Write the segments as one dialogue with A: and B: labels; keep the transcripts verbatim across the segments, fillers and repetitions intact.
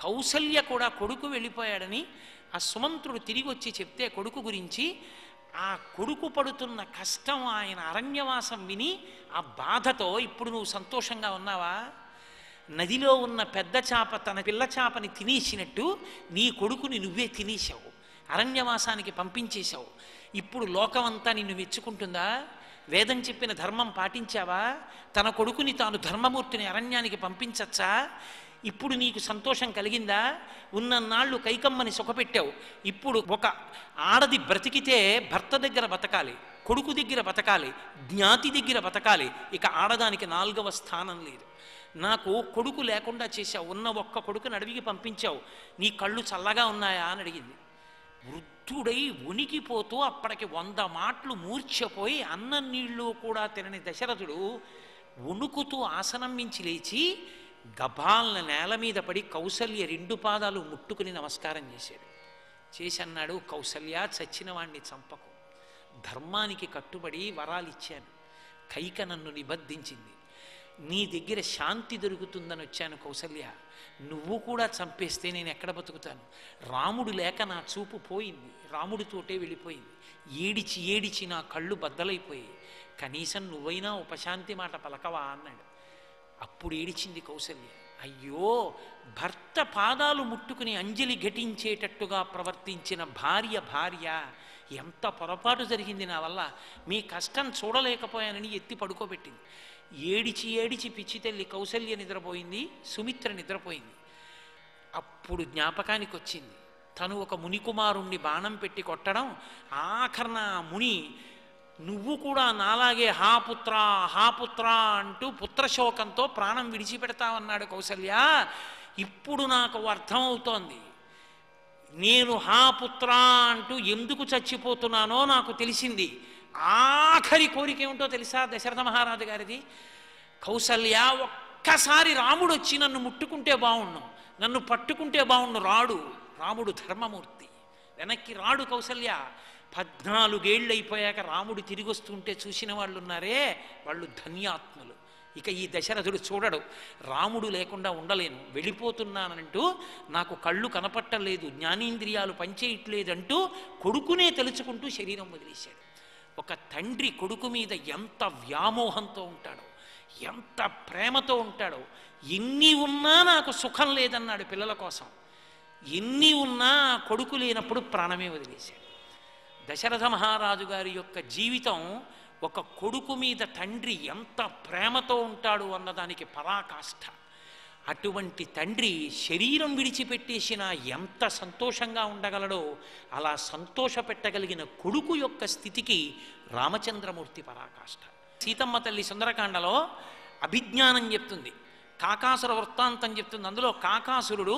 A: కౌసల్య కూడా కొడుకు వెళ్ళిపోయాడని ఆ సుమంత్రుడు తిరిగి వచ్చి చెప్తే కొడుకు గురించి, ఆ కొడుకు పడుతున్న కష్టం, ఆయన అరణ్యవాసం విని ఆ బాధతో ఇప్పుడు నువ్వు సంతోషంగా ఉన్నావా? నదిలో ఉన్న పెద్ద చేప తన పిల్ల చేపని తినేసినట్టు నీ కొడుకుని నువ్వే తినేశావు, అరణ్యవాసానికి పంపించేశావు. ఇప్పుడు లోకమంతా నిన్ను మెచ్చుకుంటుందా? వేదం చెప్పిన ధర్మం పాటించావా? తన కొడుకుని తాను ధర్మమూర్తిని అరణ్యానికి పంపించచ్చా? ఇప్పుడు నీకు సంతోషం కలిగిందా? ఉన్నన్నాళ్ళు కైకమ్మని సుఖపెట్టావు. ఇప్పుడు ఒక ఆడది బ్రతికితే భర్త దగ్గర బతకాలి, కొడుకు దగ్గర బతకాలి, జ్ఞాతి దగ్గర బతకాలి. ఇక ఆడదానికి నాలుగవ స్థానం లేదు. నాకు కొడుకు లేకుండా చేశావు, ఉన్న ఒక్క కొడుకుని అడవికి పంపించావు, నీ కళ్ళు చల్లగా ఉన్నాయా అని అడిగింది. వృద్ధుడై ఉనికిపోతూ అప్పటికి వంద మాటలు మూర్ఛపోయి అన్నం నీళ్ళు కూడా తినని దశరథుడు వణుకుతూ ఆసనం మించి లేచి గభాలన నేల మీద పడి కౌసల్య రెండు పాదాలు ముట్టుకుని నమస్కారం చేశాడు. చేసి అన్నాడు, కౌసల్య, చచ్చిన వాణ్ణి చంపకు, ధర్మానికి కట్టుబడి వరాలు ఇచ్చాను, కైక నన్ను నిబద్ధించింది, నీ దగ్గర శాంతి దొరుకుతుందని వచ్చాను. కౌసల్య, నువ్వు కూడా చంపేస్తే నేను ఎక్కడ బతుకుతాను? రాముడు లేక నా చూపు పోయింది, రాముడితోటే వెళ్ళిపోయింది, ఏడిచి ఏడిచి నా కళ్ళు బద్దలైపోయాయి, కనీసం నువ్వైనా ఉపశాంతి మాట పలకవా అన్నాడు. అప్పుడు ఏడిచింది కౌసల్య. అయ్యో, భర్త పాదాలు ముట్టుకుని అంజలి ఘటించేటట్టుగా ప్రవర్తించిన భార్య భార్య ఎంత పొరపాటు జరిగింది నా వల్ల, మీ కష్టం చూడలేకపోయానని ఎత్తి పడుకోబెట్టింది. ఏడిచి ఏడిచి పిచ్చి తల్లి కౌసల్య నిద్రపోయింది, సుమిత్ర నిద్రపోయింది. అప్పుడు జ్ఞాపకానికి వచ్చింది, తను ఒక మునికుమారుణ్ణి బాణం పెట్టి కొట్టడం, ఆఖరణ ముని నువ్వు కూడా నాలాగే హా పుత్ర హా పుత్ర అంటూ పుత్రశోకంతో ప్రాణం విడిచిపెడతావన్నాడు. కౌసల్య, ఇప్పుడు నాకు అర్థమవుతోంది, నేను హా పుత్ర అంటూ ఎందుకు చచ్చిపోతున్నానో నాకు తెలిసింది. ఆఖరి కోరిక ఏమిటో తెలుసా దశరథ మహారాజు గారిది? కౌసల్య, ఒక్కసారి రాముడు వచ్చి నన్ను ముట్టుకుంటే బాగుండు, నన్ను పట్టుకుంటే బాగుండు. రాడు, రాముడు ధర్మమూర్తి, వెనక్కి రాడు. కౌసల్య, పద్నాలుగేళ్ళు అయిపోయాక రాముడు తిరిగి వస్తుంటే చూసిన వాళ్ళు ఉన్నారే, వాళ్ళు ధన్యాత్ములు. ఇక ఈ దశరథుడు చూడడు, రాముడు లేకుండా ఉండలేను, వెళ్ళిపోతున్నానంటూ నాకు కళ్ళు కనపట్టలేదు, జ్ఞానేంద్రియాలు పనిచేయట్లేదంటూ కొడుకునే తలుచుకుంటూ శరీరం వదిలేశాడు. ఒక తండ్రి కొడుకు మీద ఎంత వ్యామోహంతో ఉంటాడో, ఎంత ప్రేమతో ఉంటాడో. ఎన్ని ఉన్నా నాకు సుఖం లేదన్నాడు పిల్లల కోసం, ఎన్ని ఉన్నా కొడుకు లేనప్పుడు ప్రాణమే వదిలేశాడు. దశరథ మహారాజు గారి యొక్క జీవితం ఒక కొడుకు మీద తండ్రి ఎంత ప్రేమతో ఉంటాడు అన్నదానికి పరాకాష్ఠ. అటువంటి తండ్రి శరీరం విడిచిపెట్టేసినా ఎంత సంతోషంగా ఉండగలడో అలా సంతోష పెట్టగలిగిన కొడుకు యొక్క స్థితికి రామచంద్రమూర్తి పరాకాష్ఠ. సీతమ్మ తల్లి సుందరకాండలో అభిజ్ఞానం చెప్తుంది, కాకాసుర వృత్తాంతం చెప్తుంది. అందులో కాకాసురుడు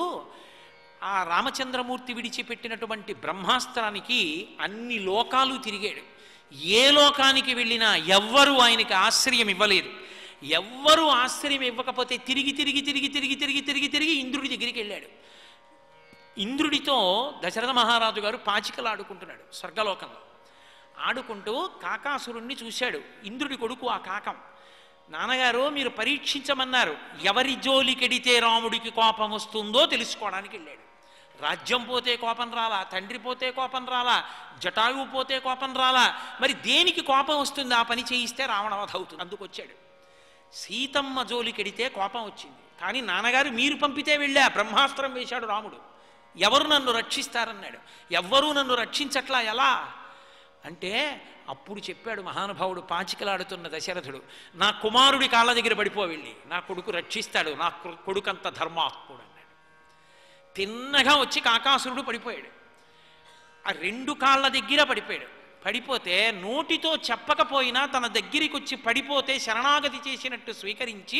A: ఆ రామచంద్రమూర్తి విడిచిపెట్టినటువంటి బ్రహ్మాస్త్రానికి అన్ని లోకాలు తిరిగాడు. ఏ లోకానికి వెళ్ళినా ఎవ్వరూ ఆయనకి ఆశ్రయం ఇవ్వలేదు. ఎవ్వరూ ఆశ్రయం ఇవ్వకపోతే తిరిగి తిరిగి తిరిగి తిరిగి తిరిగి తిరిగి తిరిగి ఇంద్రుడి దగ్గరికి వెళ్ళాడు. ఇంద్రుడితో దశరథ మహారాజు గారు పాచికలు ఆడుకుంటున్నాడు స్వర్గలోకంలో. ఆడుకుంటూ కాకాసురుణ్ణి చూశాడు, ఇంద్రుడి కొడుకు ఆ కాకం. నాన్నగారు, మీరు పరీక్షించమన్నారు, ఎవరి జోలికెడితే రాముడికి కోపం వస్తుందో తెలుసుకోవడానికి వెళ్ళాడు. రాజ్యం పోతే కోపం రాలా, తండ్రి పోతే కోపం రాలా, జటాయువు పోతే కోపం రాలా, మరి దేనికి కోపం వస్తుంది? ఆ పని చేయిస్తే రావణవధ అవుతుంది, అందుకొచ్చాడు. సీతమ్మ జోలికెడితే కోపం వచ్చింది, కానీ నాన్నగారు మీరు పంపితే వెళ్ళా, బ్రహ్మాస్త్రం వేశాడు రాముడు, ఎవరు నన్ను రక్షిస్తారన్నాడు. ఎవ్వరూ నన్ను రక్షించట్లా, ఎలా అంటే అప్పుడు చెప్పాడు మహానుభావుడు పాచికలాడుతున్న దశరథుడు, నా కుమారుడి కాళ్ళ దగ్గర పడిపో వెళ్ళి, నా కొడుకు రక్షిస్తాడు, నా కొడుకంత ధర్మాత్ముడు అన్నాడు. తిన్నగా వచ్చి కాకాసురుడు పడిపోయాడు, ఆ రెండు కాళ్ళ దగ్గర పడిపోయాడు. పడిపోతే నోటితో చెప్పకపోయినా తన దగ్గరికి వచ్చి పడిపోతే శరణాగతి చేసినట్టు స్వీకరించి,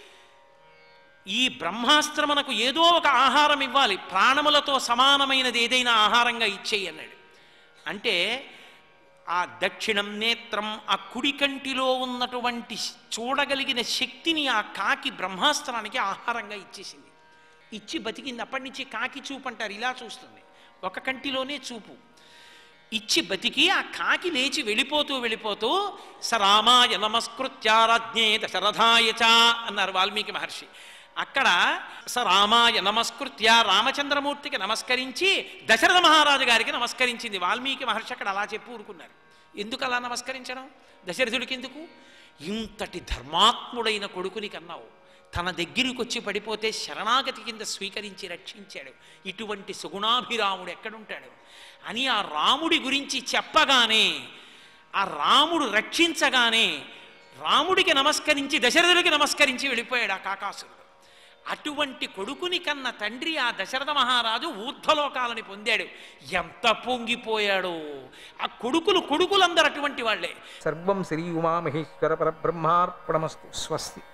A: ఈ బ్రహ్మాస్త్రమునకు ఏదో ఒక ఆహారం ఇవ్వాలి, ప్రాణములతో సమానమైనది ఏదైనా ఆహారంగా ఇచ్చేయి అన్నాడు. అంటే ఆ దక్షిణం నేత్రం, ఆ కుడి కంటిలో ఉన్నటువంటి చూడగలిగిన శక్తిని ఆ కాకి బ్రహ్మాస్త్రానికి ఆహారంగా ఇచ్చేసింది. ఇచ్చి బతికింది. అప్పటి నుంచి కాకి చూపు అంటారు, ఇలా చూస్తుంది, ఒక కంటిలోనే చూపు ఇచ్చి బతికి ఆ కాకి లేచి వెళ్ళిపోతూ వెళ్ళిపోతూ స రామాయ నమస్కృత్యారాజ్ఞే దశరథాయ చ అన్నారు వాల్మీకి మహర్షి. అక్కడ స రామాయ నమస్కృత్య రామచంద్రమూర్తికి నమస్కరించి దశరథ మహారాజు గారికి నమస్కరించింది. వాల్మీకి మహర్షి అక్కడ అలా చెప్పి ఊరుకున్నారు. ఎందుకు అలా నమస్కరించడం? దశరథుడికి ఎందుకు? ఇంతటి ధర్మాత్ముడైన కొడుకుని కన్నావు, తన దగ్గరికి వచ్చి పడిపోతే శరణాగతి కింద స్వీకరించి రక్షించాడు, ఇటువంటి సుగుణాభిరాముడు ఎక్కడుంటాడు అని ఆ రాముడి గురించి చెప్పగానే, ఆ రాముడు రక్షించగానే రాముడికి నమస్కరించి దశరథుడికి నమస్కరించి వెళ్ళిపోయాడు ఆ కాకాసురుడు. అటువంటి కొడుకుని కన్న తండ్రి ఆ దశరథ మహారాజు ఊర్ధ్వలోకాలని పొందాడు. ఎంత పొంగిపోయాడో! ఆ కొడుకులు కొడుకులందరూ అటువంటి వాళ్లే.
B: సర్వం శ్రీ ఉమామహేశ్వర పరబ్రహ్మార్పణమస్తు. స్వస్తి.